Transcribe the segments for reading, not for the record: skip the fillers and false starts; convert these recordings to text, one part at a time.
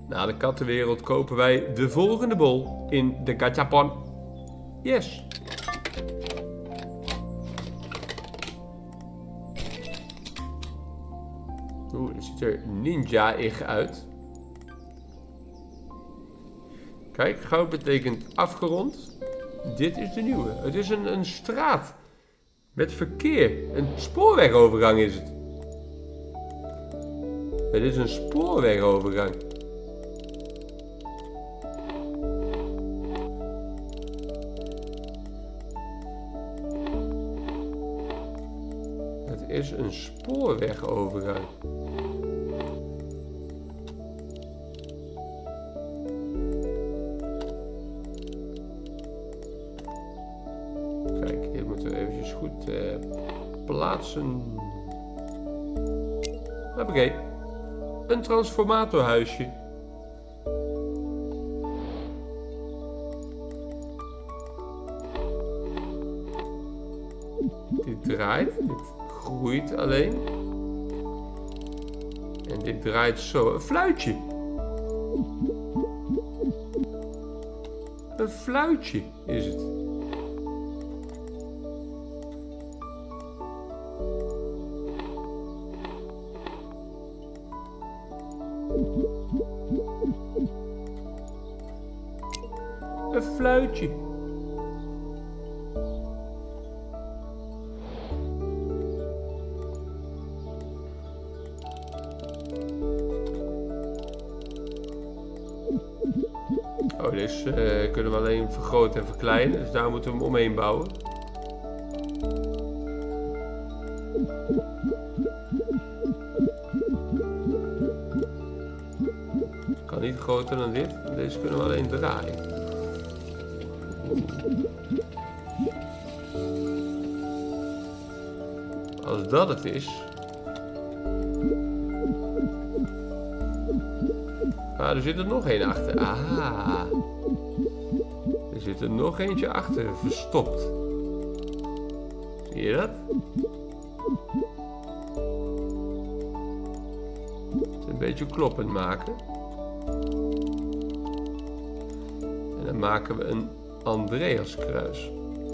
Na de kattenwereld kopen wij de volgende bol in de gachapon. Yes. Oeh, het ziet er ninja-ig uit. Kijk, goud betekent afgerond. Dit is de nieuwe. Het is een straat. Met verkeer. Een spoorwegovergang is het. Het is een spoorwegovergang. Het is een spoorwegovergang. Kijk, dit moeten we eventjes goed plaatsen. Hoppakee. Een transformatorhuisje. Dit draait, dit groeit alleen. En dit draait zo. Een fluitje. Een fluitje is het. Een fluitje. Oh, deze kunnen we alleen vergroten en verkleinen, dus daar moeten we hem omheen bouwen. Kan niet groter dan dit. Deze kunnen we alleen draaien. Als dat het is. Ah, er zit er nog één achter. Ah. Er zit er nog eentje achter, verstopt. Zie je dat? Een beetje kloppend maken. En dan maken we een Andreaskruis.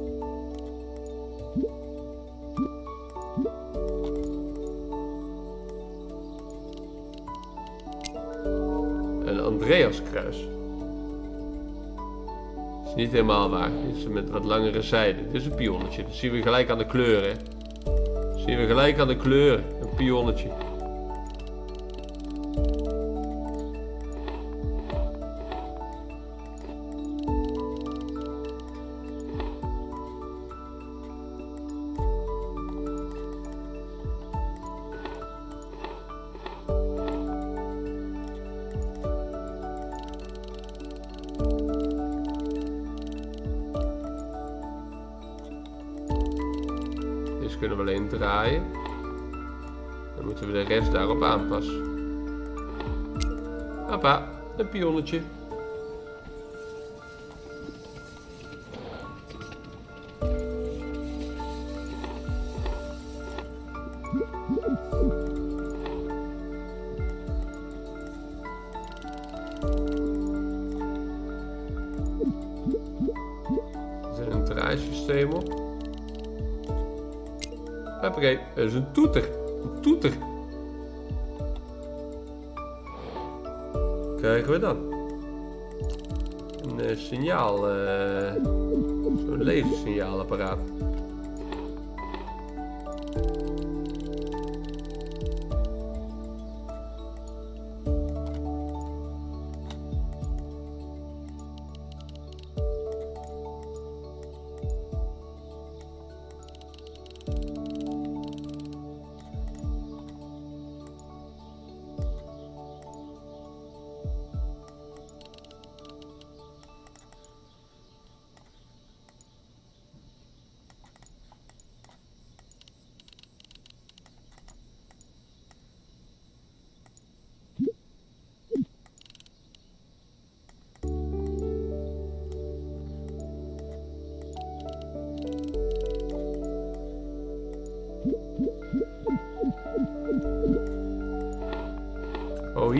Een Andreaskruis. Is niet helemaal waar. Dit is met wat langere zijden. Dit is een pionnetje. Dat zien we gelijk aan de kleuren. Dat zien we gelijk aan de kleuren. Een pionnetje. Dus kunnen we alleen draaien. Dan moeten we de rest daarop aanpassen. Papa, een pionnetje. Er zit een draaisysteem op. Hoppakee, dat is een toeter. Een toeter. Krijgen we dan? Een signaal. Zo'n lasersignaalapparaat.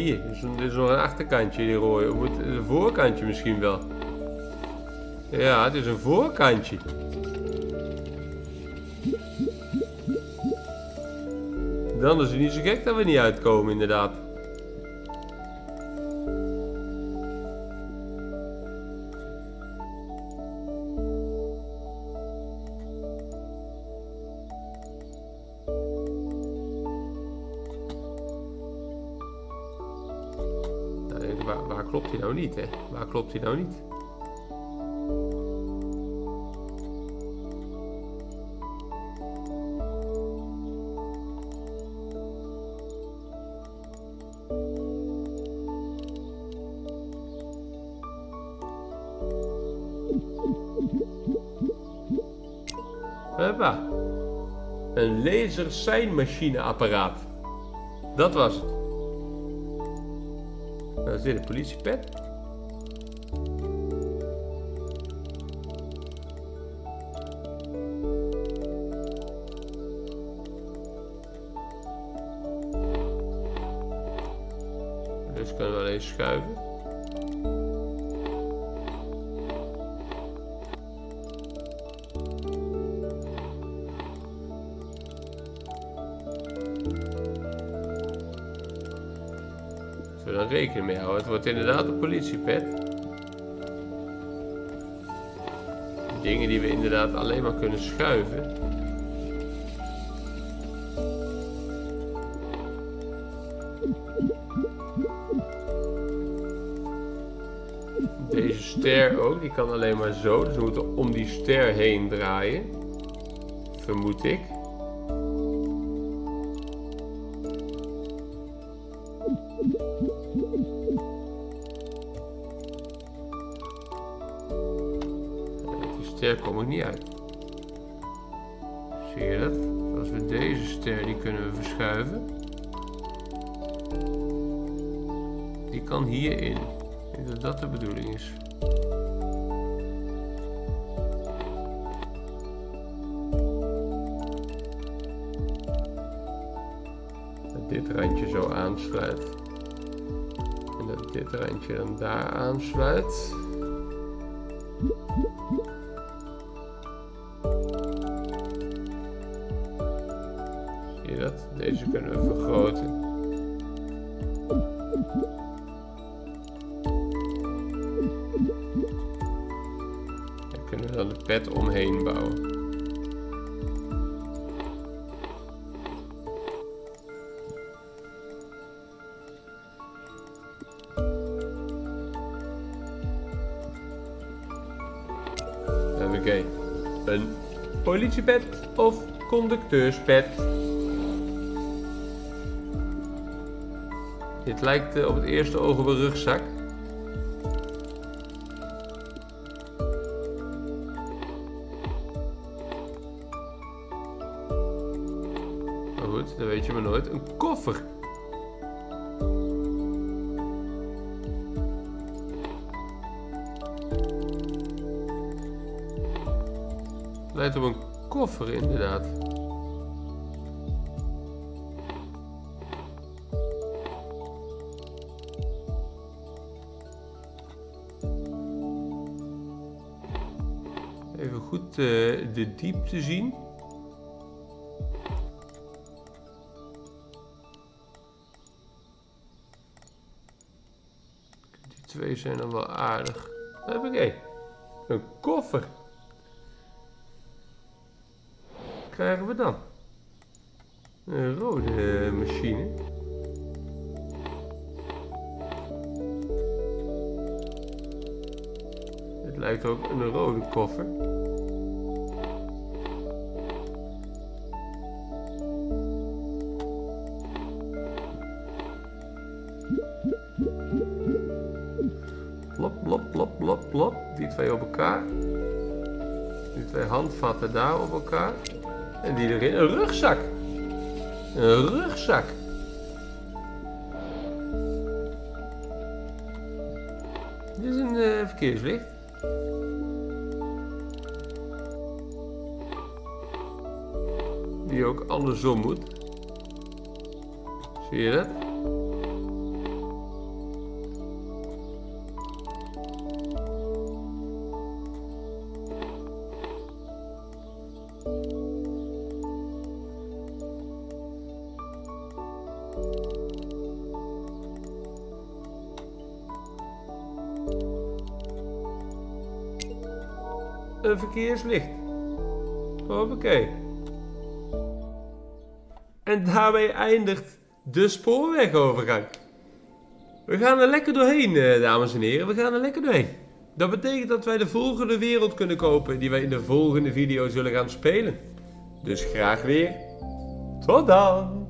hier. Dit is nog een achterkantje, die rode. Een voorkantje misschien wel. Ja, het is een voorkantje. Dan is het niet zo gek dat we niet uitkomen, inderdaad. Waar klopt hij nou niet, hè? Waar klopt hij nou niet? Hoppa. Een laserseinmachineapparaat. Dat was het. Nou, is dit een politiepet? Dus kunnen we wel eens schuiven. Zullen we er rekening mee houden? Het wordt inderdaad een politiepet. Dingen die we inderdaad alleen maar kunnen schuiven. Deze ster ook, die kan alleen maar zo. Dus we moeten om die ster heen draaien. Vermoed ik. Ster kom ik niet uit. Zie je dat? Zoals we deze ster, die kunnen we verschuiven. Die kan hierin. Ik denk dat dat de bedoeling is. Dat dit randje zo aansluit. En dat dit randje dan daar aansluit. Zie je dat? Deze kunnen we vergroten. Daar kunnen we dan de pet omheen bouwen. Oké, een politiepet of conducteurspet. Dit lijkt op het eerste oog op een rugzak. Maar goed, dat weet je maar nooit. Een koffer. Lijkt op een koffer inderdaad. Even goed de diepte zien. Die twee zijn dan wel aardig. Oké, een koffer. Wat krijgen we dan? Een rode machine. Het lijkt ook een rode koffer. Plop, plop, plop, plop, plop. Die twee op elkaar. Die twee handvatten daar op elkaar. En die erin. Een rugzak. Een rugzak. Dit is een verkeerslicht. Die ook andersom moet. Zie je dat? Een verkeerslicht. Hoppakee. En daarmee eindigt de spoorwegovergang. We gaan er lekker doorheen, dames en heren. We gaan er lekker doorheen. Dat betekent dat wij de volgende wereld kunnen kopen die wij in de volgende video zullen gaan spelen. Dus graag weer. Tot dan!